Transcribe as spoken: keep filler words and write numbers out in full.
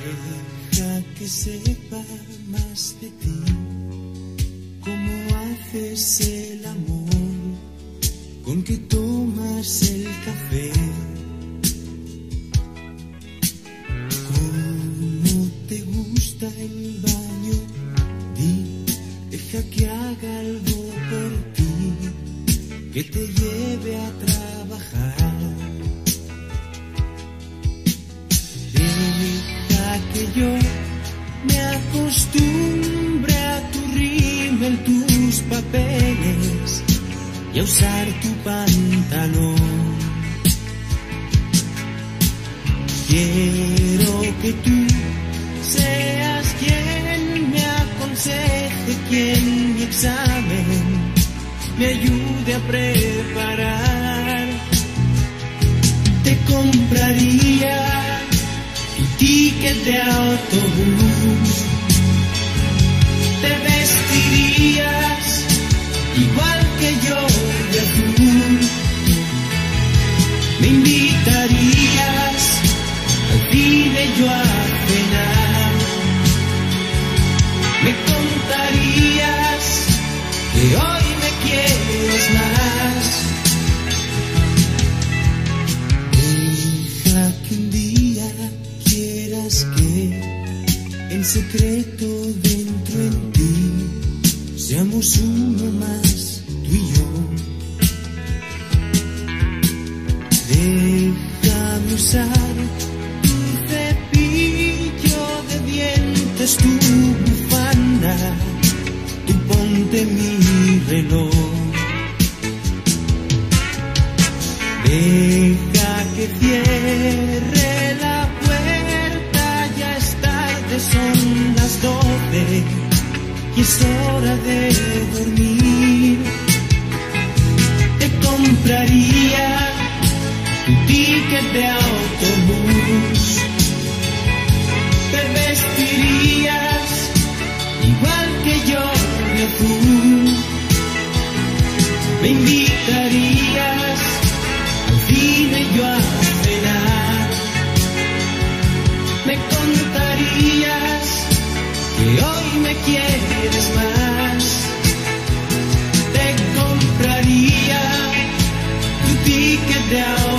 Deja que sepa más de ti, cómo haces el amor, con que tomas el café, cómo te gusta el baño. Di, deja que haga algo por ti, que te lleve a trabajar. Deja que yo me acostumbre a tu rímel, tus papeles y a usar tu pantalón. Quiero que tú seas quien me aconseje, quien mi examen me ayude a preparar. Te compraría tu ticket de autobús, te vestirías igual que yo de azul, me invitarías al cine, yo a cenar, me contarías que hoy me quieres más. Deja que un día quieras que en secreto dentro en ti seamos uno más, tú y yo. Déjame usar tu cepillo de dientes, tu bufanda, tú ponte mi reloj. Deja que cierre la puerta, ya es tarde, son las doce y es hora de dormir. Te compraría tu ticket de autobús, te vestirías igual que yo de azul, me invitarías al cine, yo a cenar, me contarías que hoy me quieres más. Te compraría tu ticket de autobús,